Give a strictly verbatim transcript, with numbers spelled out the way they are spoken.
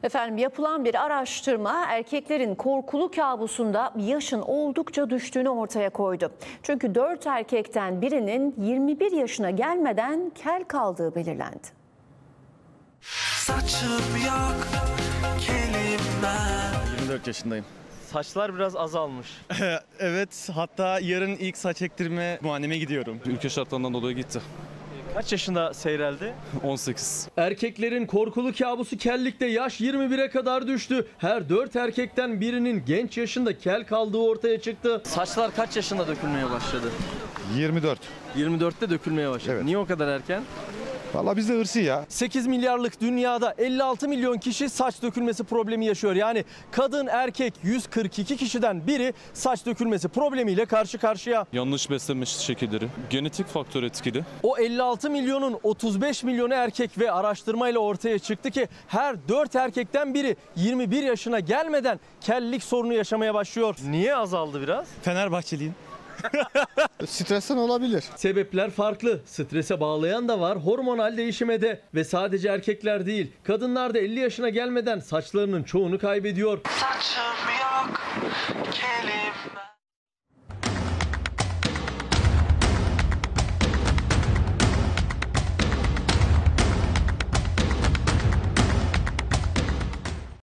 Efendim yapılan bir araştırma erkeklerin korkulu kabusunda yaşın oldukça düştüğünü ortaya koydu. Çünkü dört erkekten birinin yirmi bir yaşına gelmeden kel kaldığı belirlendi. Saçım yok, kelim ben. yirmi dört yaşındayım. Saçlar biraz azalmış. Evet, hatta yarın ilk saç ektirme muayeneme gidiyorum. Ülke şartlarından dolayı gitti. Kaç yaşında seyreldi? on sekiz. Erkeklerin korkulu kabusu kellikte yaş yirmi bire kadar düştü. Her dört erkekten birinin genç yaşında kel kaldığı ortaya çıktı. Saçlar kaç yaşında dökülmeye başladı? yirmi dört. yirmi dörtte dökülmeye başladı. Evet. Niye o kadar erken? Vallahi bizde hırsı ya. sekiz milyarlık dünyada elli altı milyon kişi saç dökülmesi problemi yaşıyor. Yani kadın erkek yüz kırk iki kişiden biri saç dökülmesi problemiyle karşı karşıya. Yanlış beslenme şekilleri, genetik faktör etkili. O elli altı milyonun otuz beş milyonu erkek ve araştırmayla ortaya çıktı ki her dört erkekten biri yirmi bir yaşına gelmeden kellik sorunu yaşamaya başlıyor. Niye azaldı biraz? Fenerbahçeliyim. Stresten olabilir. Sebepler farklı. Strese bağlayan da var, hormonal değişime de ve sadece erkekler değil, kadınlar da elli yaşına gelmeden saçlarının çoğunu kaybediyor. Saçım yok, kelim